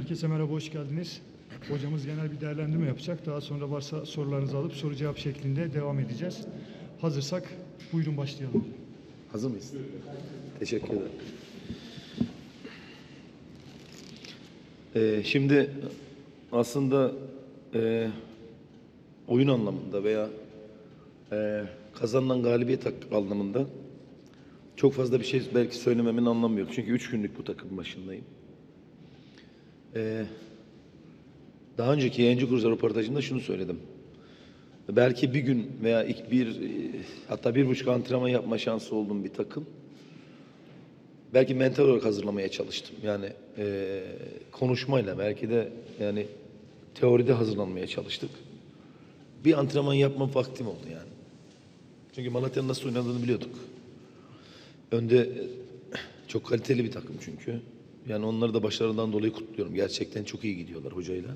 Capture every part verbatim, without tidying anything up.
Herkese merhaba, hoş geldiniz. Hocamız genel bir değerlendirme yapacak. Daha sonra varsa sorularınızı alıp soru cevap şeklinde devam edeceğiz. Hazırsak buyurun başlayalım. Hazır mıyız? Teşekkür ederim. Ee, şimdi aslında e, oyun anlamında veya e, kazanılan galibiyet anlamında çok fazla bir şey belki söylememin anlamı yok. Çünkü üç günlük bu takım başındayım. Ee, daha önceki yayıncı kursa röportajımda şunu söyledim. Belki bir gün veya ilk bir hatta bir buçuk antrenman yapma şansı olduğum bir takım. Belki mental olarak hazırlamaya çalıştım. Yani e, konuşmayla belki de yani teoride hazırlanmaya çalıştık. Bir antrenman yapma vaktim oldu yani. Çünkü Malatya'nın nasıl oynadığını biliyorduk. Önde çok kaliteli bir takım çünkü. Yani onları da başarıdan dolayı kutluyorum. Gerçekten çok iyi gidiyorlar hocayla.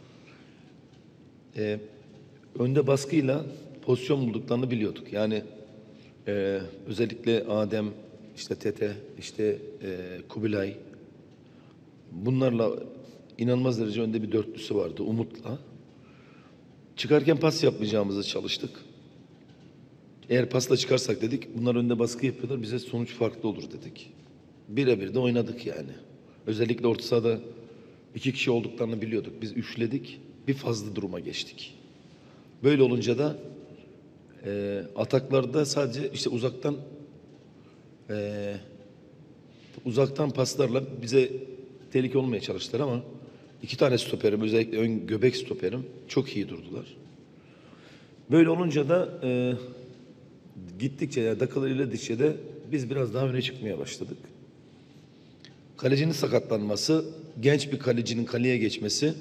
Ee, önde baskıyla pozisyon bulduklarını biliyorduk. Yani e, özellikle Adem, işte Tete, işte e, Kubilay. Bunlarla inanılmaz derece önde bir dörtlüsü vardı Umut'la. Çıkarken pas yapmayacağımızı çalıştık. Eğer pasla çıkarsak dedik, bunlar önde baskı yapıyorlar, bize sonuç farklı olur dedik. Birebir de oynadık yani. Özellikle orta sahada iki kişi olduklarını biliyorduk. Biz üçledik, bir fazla duruma geçtik. Böyle olunca da e, ataklarda sadece işte uzaktan e, uzaktan paslarla bize tehlike olmaya çalıştılar ama iki tane stoperim, özellikle ön göbek stoperim çok iyi durdular. Böyle olunca da e, gittikçe yani dakikalar ilerledikçe de biz biraz daha öne çıkmaya başladık. Kalecinin sakatlanması, genç bir kalecinin kaleye geçmesi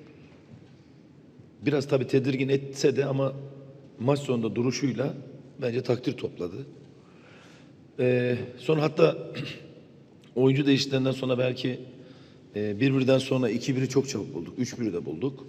biraz tabii tedirgin etse de ama maç sonunda duruşuyla bence takdir topladı. Ee, sonra hatta oyuncu değişikliklerinden sonra belki e, bir birden sonra iki biri çok çabuk bulduk. Üç biri de bulduk.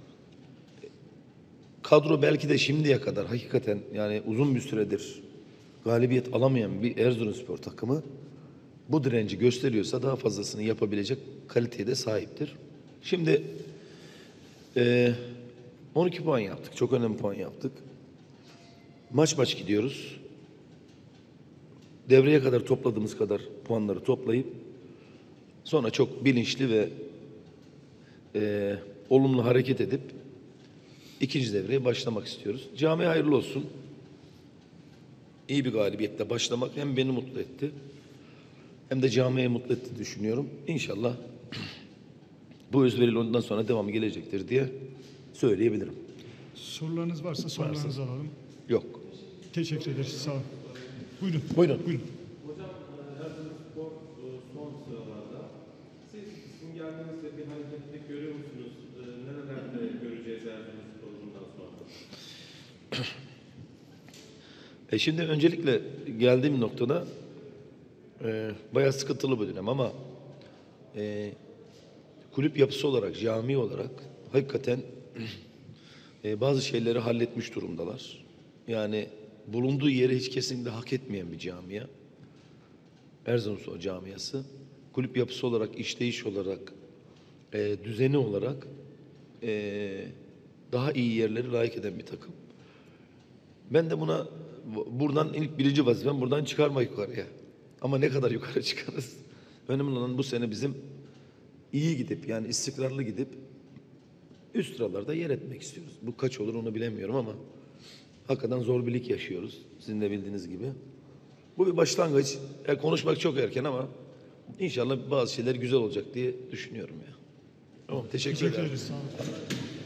Kadro belki de şimdiye kadar hakikaten yani uzun bir süredir galibiyet alamayan bir Erzurumspor takımı bu direnci gösteriyorsa daha fazlasını yapabilecek kaliteye de sahiptir. Şimdi e, on iki puan yaptık. Çok önemli puan yaptık. Maç maç gidiyoruz. Devreye kadar topladığımız kadar puanları toplayıp sonra çok bilinçli ve e, olumlu hareket edip ikinci devreye başlamak istiyoruz. Camiye hayırlı olsun. İyi bir galibiyetle başlamak hem beni mutlu etti hem de camiye mutlu etti düşünüyorum. İnşallah bu özveriyle ondan sonra devamı gelecektir diye söyleyebilirim. Sorularınız varsa sorularınızı alalım. Yok. Teşekkür ederiz. Sağ olun. Buyurun. Buyurun. Buyurun. Hocam, Erzurumspor son sıralarda. Siz sizin geldiğinizde bir hareketlilik görüyor musunuz? Nerelerde göreceğiz Erzurumspor bundan sonra? E şimdi öncelikle geldiğim noktada e, bayağı sıkıntılı bir dönem ama e, kulüp yapısı olarak, cami olarak hakikaten e, bazı şeyleri halletmiş durumdalar. Yani bulunduğu yeri hiç kesinlikle hak etmeyen bir camia. Erzurumspor camiası. Kulüp yapısı olarak, işleyiş olarak, e, düzeni olarak e, daha iyi yerleri layık eden bir takım. Ben de buna buradan ilk birinci vazifem buradan çıkarmak yukarıya. Ama ne kadar yukarı çıkarız? Önemli olan bu sene bizim iyi gidip yani istikrarlı gidip üst sıralarda yer etmek istiyoruz. Bu kaç olur onu bilemiyorum ama hakikaten zor bir lig yaşıyoruz. Sizin de bildiğiniz gibi. Bu bir başlangıç. Yani konuşmak çok erken ama inşallah bazı şeyler güzel olacak diye düşünüyorum ya. Tamam, teşekkür, Teşekkür ederim. ederiz. Sağ olun.